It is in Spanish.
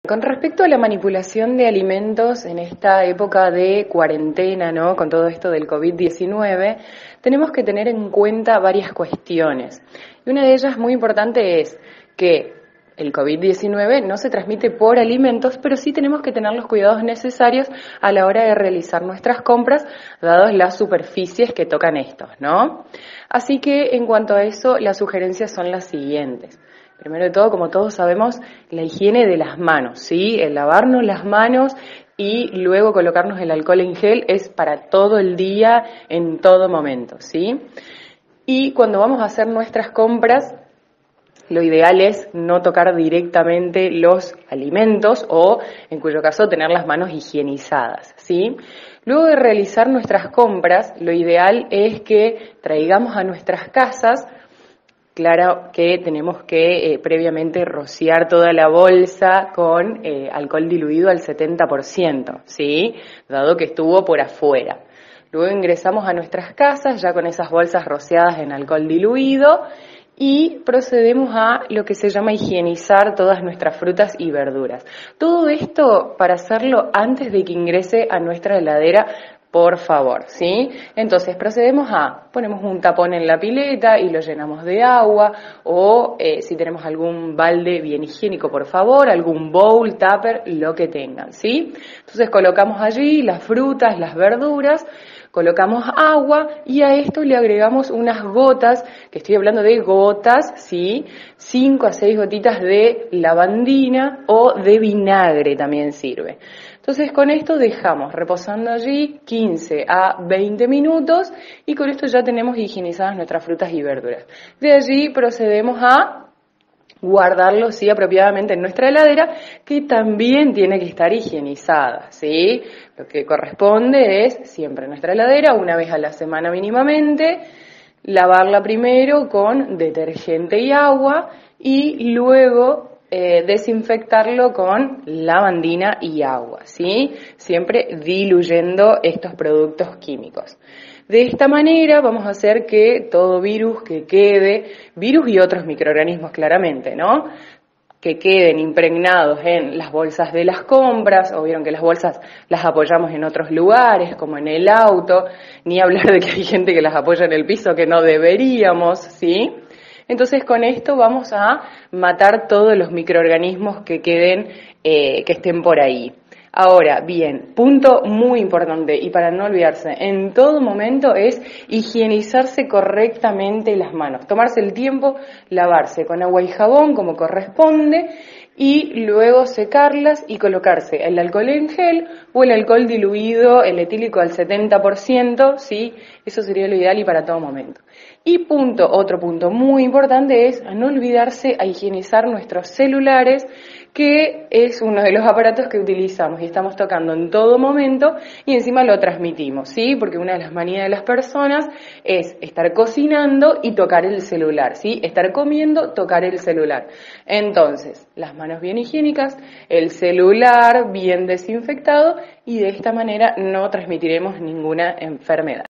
Con respecto a la manipulación de alimentos en esta época de cuarentena, ¿no? Con todo esto del COVID-19, tenemos que tener en cuenta varias cuestiones. Y una de ellas muy importante es que el COVID-19 no se transmite por alimentos, pero sí tenemos que tener los cuidados necesarios a la hora de realizar nuestras compras, dadas las superficies que tocan estos, ¿no? Así que en cuanto a eso, las sugerencias son las siguientes. Primero de todo, como todos sabemos, la higiene de las manos, ¿sí? El lavarnos las manos y luego colocarnos el alcohol en gel es para todo el día, en todo momento, ¿sí? Y cuando vamos a hacer nuestras compras, lo ideal es no tocar directamente los alimentos o, en cuyo caso, tener las manos higienizadas, ¿sí? Luego de realizar nuestras compras, lo ideal es que traigamos a nuestras casas. Claro que tenemos que previamente rociar toda la bolsa con alcohol diluido al 70%, ¿sí? Dado que estuvo por afuera. Luego ingresamos a nuestras casas ya con esas bolsas rociadas en alcohol diluido y procedemos a lo que se llama higienizar todas nuestras frutas y verduras. Todo esto para hacerlo antes de que ingrese a nuestra heladera, por favor, ¿sí? Entonces ponemos un tapón en la pileta y lo llenamos de agua, o si tenemos algún balde bien higiénico, por favor, algún bowl, tupper, lo que tengan, ¿sí? Entonces colocamos allí las frutas, las verduras, colocamos agua y a esto le agregamos unas gotas, que estoy hablando de gotas, ¿sí? 5 a 6 gotitas de lavandina o de vinagre también sirve. Entonces con esto dejamos reposando allí 15 a 20 minutos y con esto ya tenemos higienizadas nuestras frutas y verduras. De allí procedemos a guardarlo, sí, apropiadamente en nuestra heladera, que también tiene que estar higienizada, ¿sí? Lo que corresponde es siempre en nuestra heladera, una vez a la semana mínimamente, lavarla primero con detergente y agua y luego desinfectarlo con lavandina y agua, ¿sí? Siempre diluyendo estos productos químicos. De esta manera vamos a hacer que todo virus que quede, virus y otros microorganismos claramente, ¿no? Que queden impregnados en las bolsas de las compras, o vieron que las bolsas las apoyamos en otros lugares, como en el auto, ni hablar de que hay gente que las apoya en el piso que no deberíamos, ¿sí? Entonces con esto vamos a matar todos los microorganismos que queden, que estén por ahí. Ahora, bien, punto muy importante y para no olvidarse, en todo momento es higienizarse correctamente las manos, tomarse el tiempo, lavarse con agua y jabón como corresponde y luego secarlas y colocarse el alcohol en gel o el alcohol diluido, el etílico al 70%, ¿sí? Eso sería lo ideal y para todo momento. Y otro punto muy importante es no olvidarse a higienizar nuestros celulares, que es uno de los aparatos que utilizamos y estamos tocando en todo momento y encima lo transmitimos, ¿sí? Porque una de las manías de las personas es estar cocinando y tocar el celular, ¿sí? Estar comiendo, tocar el celular. Entonces, las manos bien higiénicas, el celular bien desinfectado y de esta manera no transmitiremos ninguna enfermedad.